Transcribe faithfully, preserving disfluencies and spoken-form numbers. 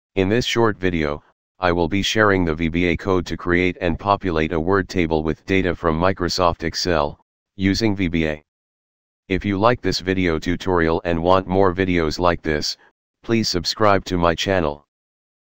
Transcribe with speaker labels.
Speaker 1: In this short video, I will be sharing the V B A code to create and populate a word table with data from Microsoft Excel, using V B A. If you like this video tutorial and want more videos like this, please subscribe to my channel.